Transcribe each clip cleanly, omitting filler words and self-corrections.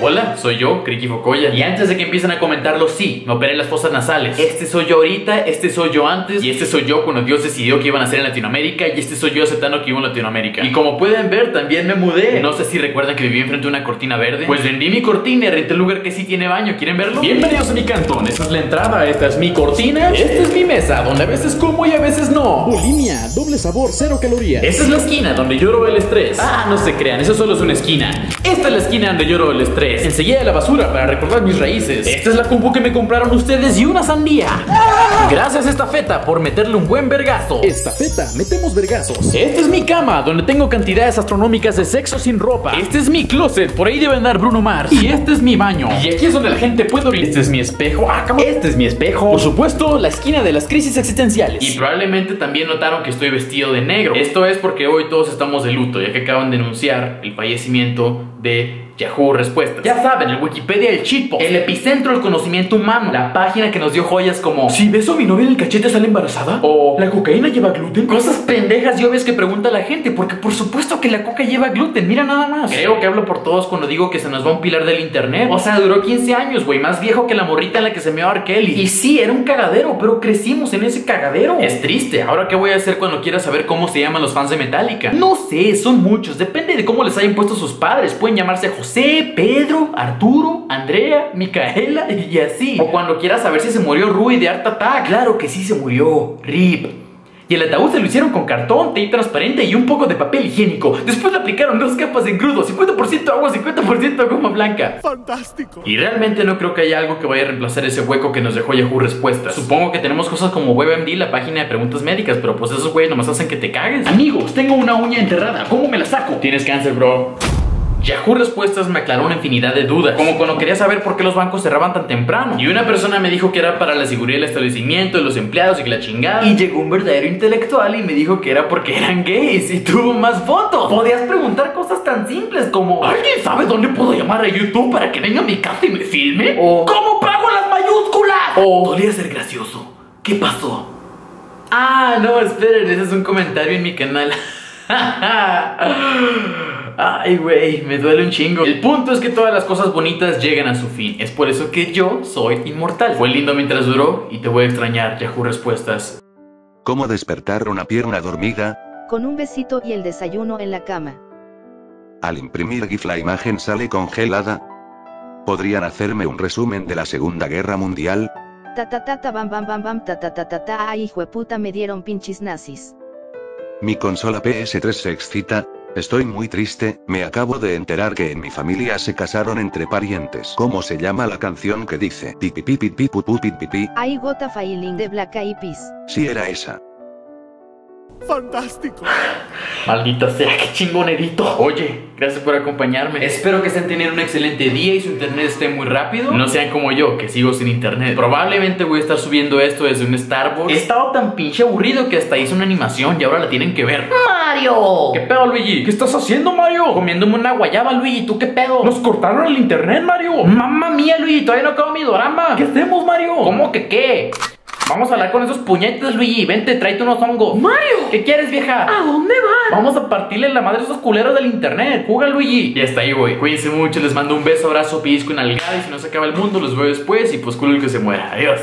Hola, soy yo, Kriki Focoya. Y antes de que empiecen a comentarlo, sí, me operé las fosas nasales. Este soy yo ahorita, este soy yo antes, y este soy yo cuando Dios decidió que iban a hacer en Latinoamérica, y este soy yo aceptando que vivo en Latinoamérica. Y como pueden ver, también me mudé. No sé si recuerdan que viví enfrente de una cortina verde. Pues vendí mi cortina y renté un lugar que sí tiene baño. ¿Quieren verlo? Bienvenidos a mi cantón. Esta es la entrada, esta es mi cortina, esta es mi mesa, donde a veces como y a veces no. Bulimia, doble sabor, 0 calorías. Esta es la esquina donde lloro el estrés. Ah, no se crean, eso solo es una esquina. Esta es la esquina donde lloro el estrés. Enseguida la basura para recordar mis raíces. Esta es la compu que me compraron ustedes y una sandía. Gracias estafeta por meterle un buen vergazo. Estafeta, metemos vergazos. Esta es mi cama, donde tengo cantidades astronómicas de sexo sin ropa. Este es mi closet, por ahí debe andar Bruno Mars. Y este es mi baño. Y aquí es donde la gente puede orinar. Este es mi espejo. Este es mi espejo. Por supuesto, la esquina de las crisis existenciales. Y probablemente también notaron que estoy vestido de negro. Esto es porque hoy todos estamos de luto, ya que acaban de anunciar el fallecimiento de Yahoo Respuestas. Ya saben, el Wikipedia del shitpost, el epicentro del conocimiento humano, la página que nos dio joyas como si beso a mi novia en el cachete sale embarazada, o la cocaína lleva gluten. Cosas pendejas y obvias que pregunta la gente, porque por supuesto que la coca lleva gluten, mira nada más. Creo que hablo por todos cuando digo que se nos va un pilar del internet. O sea, duró 15 años, güey, más viejo que la morrita en la que se meó R. Kelly. Y sí, era un cagadero, pero crecimos en ese cagadero. Es triste. Ahora, ¿qué voy a hacer cuando quiera saber cómo se llaman los fans de Metallica? No sé, son muchos, depende de cómo les hayan puesto sus padres. Pueden llamarse José, Pedro, Arturo, Andrea, Micaela y así. O cuando quiera saber si se murió Rui de Art Attack. Claro que sí se murió, RIP. Y el ataúd se lo hicieron con cartón, tape transparente y un poco de papel higiénico. Después le aplicaron 2 capas de engrudo, 50% agua, 50% goma blanca. Fantástico. Y realmente no creo que haya algo que vaya a reemplazar ese hueco que nos dejó Yahoo Respuestas. Supongo que tenemos cosas como WebMD, la página de preguntas médicas, pero pues esos güeyes nomás hacen que te cagues. Amigos, tengo una uña enterrada, ¿cómo me la saco? Tienes cáncer, bro. Yahoo Respuestas me aclaró una infinidad de dudas, como cuando quería saber por qué los bancos cerraban tan temprano. Y una persona me dijo que era para la seguridad del establecimiento, de los empleados y que la chingada. Y llegó un verdadero intelectual y me dijo que era porque eran gays y tuvo más fotos. Podías preguntar cosas tan simples como ¿alguien sabe dónde puedo llamar a YouTube para que venga a mi casa y me filme? O ¿cómo pago las mayúsculas? O podría ser gracioso. ¿Qué pasó? Ah, no, esperen, ese es un comentario en mi canal. Ay, güey, me duele un chingo. El punto es que todas las cosas bonitas llegan a su fin. Es por eso que yo soy inmortal. Fue lindo mientras duró y te voy a extrañar, Yahoo Respuestas. ¿Cómo despertar una pierna dormida? Con un besito y el desayuno en la cama. Al imprimir GIF la imagen sale congelada. ¿Podrían hacerme un resumen de la Segunda Guerra Mundial? Ta ta ta ta bam bam bam bam ta ta ta ta ta. Ay, hijueputa, me dieron pinches nazis. Mi consola PS3 se excita. Estoy muy triste, me acabo de enterar que en mi familia se casaron entre parientes. ¿Cómo se llama la canción que dice pipi pipi pipi pipi pipi? I got a feeling de Black Eyed Peas. Sí, era esa. Fantástico. Maldita sea, qué chingonerito. Oye, gracias por acompañarme. Espero que estén teniendo un excelente día y su internet esté muy rápido. No sean como yo, que sigo sin internet. Probablemente voy a estar subiendo esto desde un Starbucks. He estado tan pinche aburrido que hasta hice una animación y ahora la tienen que ver. ¡Mario! ¿Qué pedo, Luigi? ¿Qué estás haciendo, Mario? Comiéndome una guayaba, Luigi. ¿Tú qué pedo? Nos cortaron el internet, Mario. Mamma mía, Luigi, todavía no acabo mi dorama. ¿Qué hacemos, Mario? ¿Cómo que qué? Vamos a hablar con esos puñetes, Luigi. Vente, tráete unos hongos. ¡Mario! ¿Qué quieres, vieja? ¿A dónde vas? Vamos a partirle la madre a esos culeros del internet. Juga, Luigi. Y hasta ahí, güey. Cuídense mucho. Les mando un beso, abrazo, pellizco y nalgada. Y si no se acaba el mundo, los veo después. Y pues culo el que se muera. Adiós.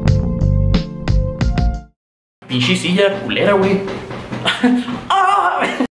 Pinche silla culera, güey. ¡Ah!